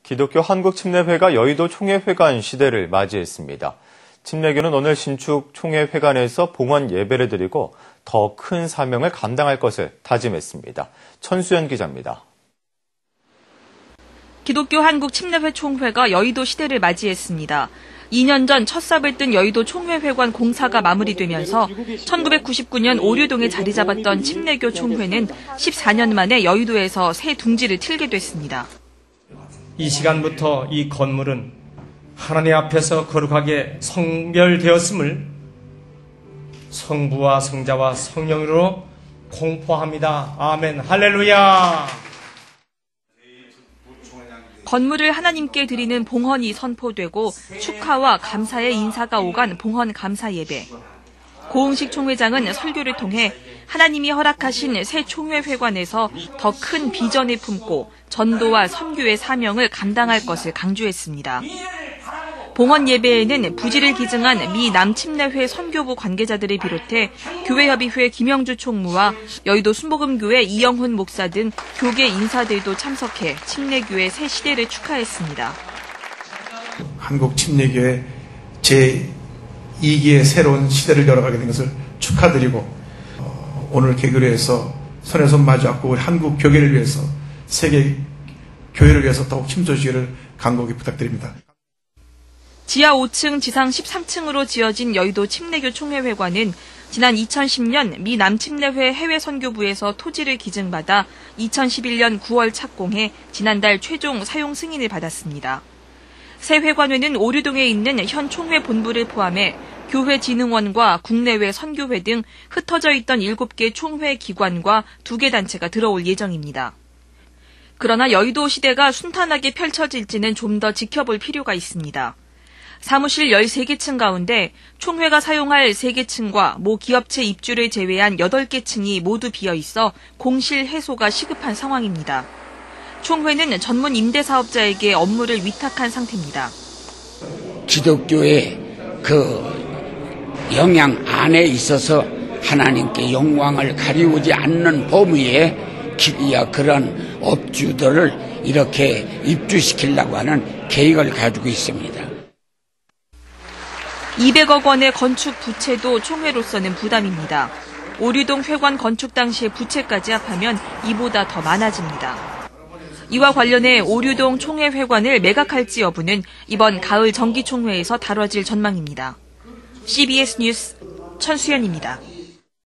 기독교 한국침례회가 여의도 총회회관 시대를 맞이했습니다. 침례교는 오늘 신축 총회회관에서 봉헌 예배를 드리고 더 큰 사명을 감당할 것을 다짐했습니다. 천수연 기자입니다. 기독교 한국침례회 총회가 여의도 시대를 맞이했습니다. 2년 전 첫 삽을 뜬 여의도 총회회관 공사가 마무리되면서 1999년 오류동에 자리 잡았던 침례교 총회는 14년 만에 여의도에서 새 둥지를 틀게 됐습니다. 이 시간부터 이 건물은 하나님 앞에서 거룩하게 성별되었음을 성부와 성자와 성령으로 공포합니다. 아멘. 할렐루야. 건물을 하나님께 드리는 봉헌이 선포되고 축하와 감사의 인사가 오간 봉헌 감사 예배. 고흥식 총회장은 설교를 통해 하나님이 허락하신 새 총회회관에서 더 큰 비전을 품고 전도와 선교의 사명을 감당할 것을 강조했습니다. 봉헌 예배에는 부지를 기증한 미 남침례회 선교부 관계자들을 비롯해 교회협의회 김영주 총무와 여의도 순복음교회 이영훈 목사 등 교계 인사들도 참석해 침례교의 새 시대를 축하했습니다. 한국 침례교회 제2기의 새로운 시대를 열어가게 된 것을 축하드리고 오늘 개교회에서 손에 손 마주잡고 우리 한국 교계를 위해서 세계 교회를 위해서 더욱 힘써주시기를 간곡히 부탁드립니다. 지하 5층, 지상 13층으로 지어진 여의도 침례교 총회회관은 지난 2010년 미 남침례회 해외선교부에서 토지를 기증받아 2011년 9월 착공해 지난달 최종 사용 승인을 받았습니다. 새 회관에는 오류동에 있는 현 총회 본부를 포함해 교회진흥원과 국내외 선교회 등 흩어져 있던 7개 총회 기관과 2개 단체가 들어올 예정입니다. 그러나 여의도 시대가 순탄하게 펼쳐질지는 좀 더 지켜볼 필요가 있습니다. 사무실 13개 층 가운데 총회가 사용할 3개 층과 모 기업체 입주를 제외한 8개 층이 모두 비어 있어 공실 해소가 시급한 상황입니다. 총회는 전문 임대사업자에게 업무를 위탁한 상태입니다. 기독교의 영향 안에 있어서 하나님께 영광을 가리우지 않는 범위에 그런 업주들을 이렇게 입주시키려고 하는 계획을 가지고 있습니다. 200억 원의 건축 부채도 총회로서는 부담입니다. 오류동 회관 건축 당시의 부채까지 합하면 이보다 더 많아집니다. 이와 관련해 오류동 총회 회관을 매각할지 여부는 이번 가을 정기총회에서 다뤄질 전망입니다. CBS 뉴스 천수연입니다.